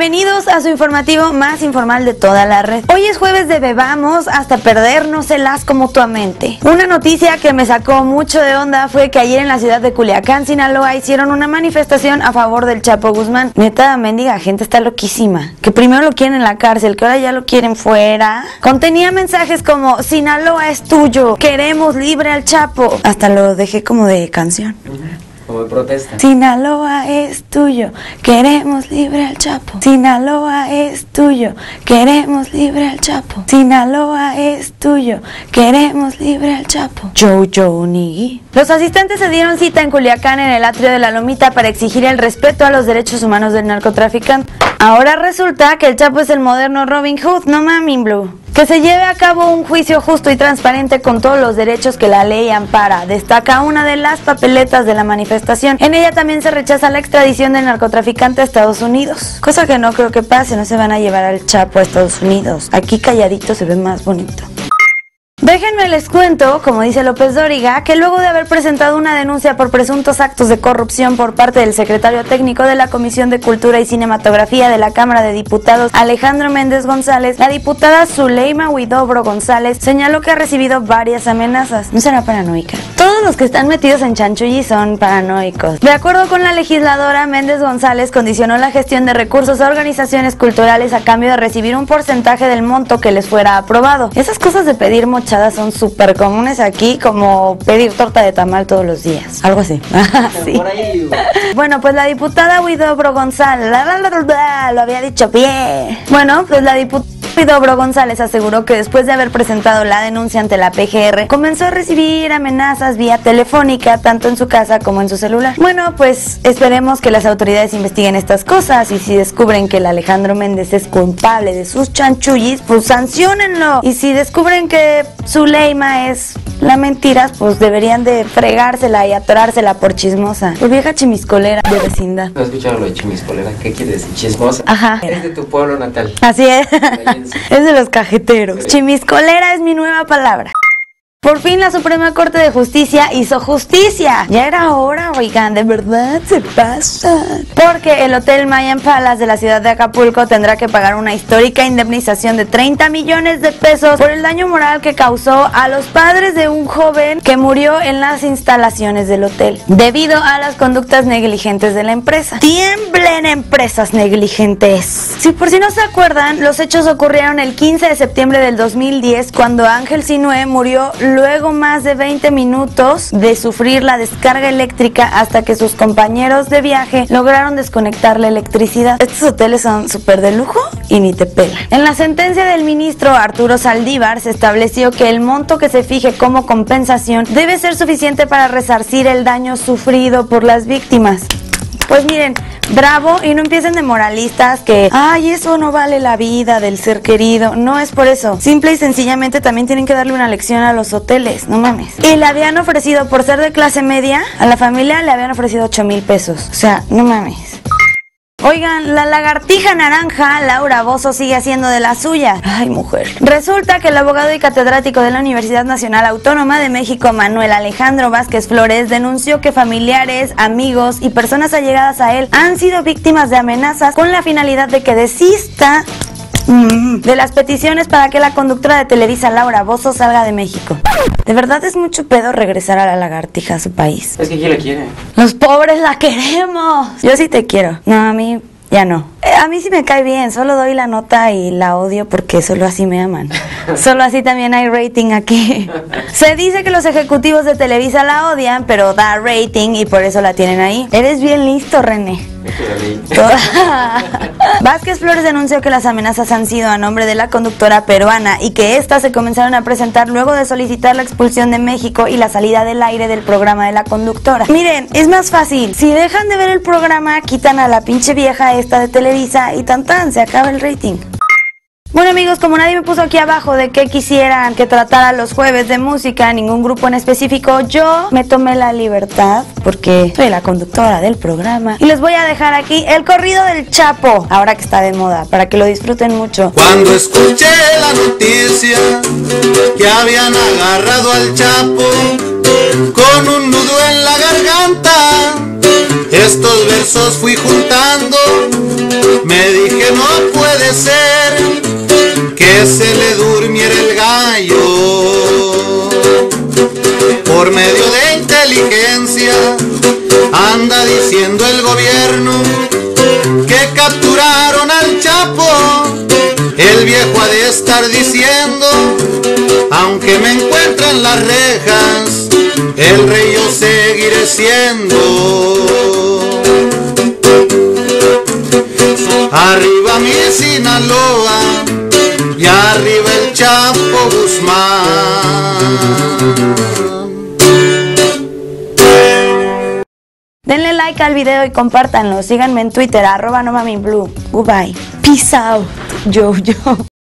Bienvenidos a su informativo más informal de toda la red. Hoy es jueves de Bebamos hasta perdérnoselas mutuamente. Una noticia que me sacó mucho de onda fue que ayer en la ciudad de Culiacán, Sinaloa, hicieron una manifestación a favor del Chapo Guzmán. Neta, mendiga gente está loquísima. Que primero lo quieren en la cárcel, que ahora ya lo quieren fuera. Contenía mensajes como: Sinaloa es tuyo, queremos libre al Chapo. Hasta lo dejé como de canción. Como de protesta. Sinaloa es tuyo, queremos libre al Chapo. Sinaloa es tuyo, queremos libre al Chapo. Sinaloa es tuyo, queremos libre al Chapo. Johnny. Los asistentes se dieron cita en Culiacán en el atrio de la Lomita para exigir el respeto a los derechos humanos del narcotraficante. Ahora resulta que el Chapo es el moderno Robin Hood, no mami Blue. Que se lleve a cabo un juicio justo y transparente con todos los derechos que la ley ampara, destaca una de las papeletas de la manifestación. En ella también se rechaza la extradición del narcotraficante a Estados Unidos, cosa que no creo que pase, no se van a llevar al Chapo a Estados Unidos. Aquí calladito se ve más bonito. Déjenme les cuento, como dice López Dóriga, que luego de haber presentado una denuncia por presuntos actos de corrupción por parte del secretario técnico de la Comisión de Cultura y Cinematografía de la Cámara de Diputados, Alejandro Méndez González, la diputada Zuleima Huidobro González señaló que ha recibido varias amenazas. ¿No será paranoica? Todos los que están metidos en chanchulli son paranoicos. De acuerdo con la legisladora, Méndez González condicionó la gestión de recursos a organizaciones culturales a cambio de recibir un porcentaje del monto que les fuera aprobado. Esas cosas de pedir mochadas son súper comunes aquí, como pedir torta de tamal todos los días. Algo así. Sí. Bueno, pues la diputada Huidobro González, lo había dicho bien. Bueno, pues la diputada Huidobro González aseguró que después de haber presentado la denuncia ante la PGR, comenzó a recibir amenazas vía telefónica, tanto en su casa como en su celular. Bueno, pues esperemos que las autoridades investiguen estas cosas, y si descubren que el Alejandro Méndez es culpable de sus chanchullis, pues sanciónenlo. Y si descubren que Zuleima es la mentira, pues deberían de fregársela y atorársela por chismosa. Por vieja chimiscolera de vecindad. ¿No has escuchado lo de chimiscolera? ¿Qué quiere decir? Chismosa. Ajá. Es de tu pueblo natal. Así es. Es de los cajeteros. Chimiscolera es mi nueva palabra. Por fin la Suprema Corte de Justicia hizo justicia. Ya era hora, oigan, de verdad se pasa. Porque el Hotel Mayan Palace de la ciudad de Acapulco tendrá que pagar una histórica indemnización de 30 millones de pesos por el daño moral que causó a los padres de un joven que murió en las instalaciones del hotel, debido a las conductas negligentes de la empresa. ¡Tiemblen, empresas negligentes! Si por si no se acuerdan, los hechos ocurrieron el 15 de septiembre del 2010, cuando Ángel Sinué murió luego más de 20 minutos de sufrir la descarga eléctrica hasta que sus compañeros de viaje lograron desconectar la electricidad. Estos hoteles son súper de lujo y ni te pelan. En la sentencia del ministro Arturo Saldívar se estableció que el monto que se fije como compensación debe ser suficiente para resarcir el daño sufrido por las víctimas. Pues miren, bravo, y no empiecen de moralistas que, ay, eso no vale la vida del ser querido. No es por eso. Simple y sencillamente también tienen que darle una lección a los hoteles, no mames. Y le habían ofrecido, por ser de clase media, a la familia le habían ofrecido 8,000 pesos. O sea, no mames. Oigan, la lagartija naranja, Laura Bozzo, sigue haciendo de la suya. Ay, mujer. Resulta que el abogado y catedrático de la Universidad Nacional Autónoma de México, Manuel Alejandro Vázquez Flores, denunció que familiares, amigos y personas allegadas a él han sido víctimas de amenazas con la finalidad de que desista de las peticiones para que la conductora de Televisa, Laura Bozzo, salga de México. De verdad es mucho pedo regresar a la lagartija a su país. Es que ¿quién la quiere? Los pobres la queremos. Yo sí te quiero. No, a mí ya no. A mí sí me cae bien, solo doy la nota y la odio porque solo así me aman. Solo así también hay rating aquí. Se dice que los ejecutivos de Televisa la odian, pero da rating y por eso la tienen ahí. Eres bien listo, René. Vázquez Flores denunció que las amenazas han sido a nombre de la conductora peruana y que estas se comenzaron a presentar luego de solicitar la expulsión de México y la salida del aire del programa de la conductora. Miren, es más fácil. Si dejan de ver el programa, quitan a la pinche vieja esta de Televisa y tan se acaba el rating. Bueno amigos, como nadie me puso aquí abajo de qué quisieran que tratara los jueves de música, ningún grupo en específico, yo me tomé la libertad, porque soy la conductora del programa, y les voy a dejar aquí el corrido del Chapo, ahora que está de moda, para que lo disfruten mucho. Cuando escuché la noticia que habían agarrado al Chapo con un nudo en la garganta, Estos versos fui juntando, me dije no puede ser que se le durmiera el gallo. Por medio de inteligencia anda diciendo el gobierno que capturaron al Chapo. El viejo ha de estar diciendo, aunque me encuentre en las rejas, el rey yo seguiré siendo. Arriba mi Sinaloa y arriba el Chapo Guzmán. Denle like al video y compártanlo. Síganme en Twitter, @nomamiblue. Goodbye. Peace out. Yo.